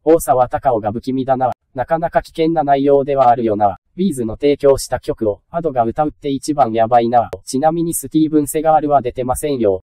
大沢たかおが不気味だな。なかなか危険な内容ではあるよな。ビーズの提供した曲を、アドが歌うって一番やばいな。ちなみにスティーブン・セガールは出てませんよ。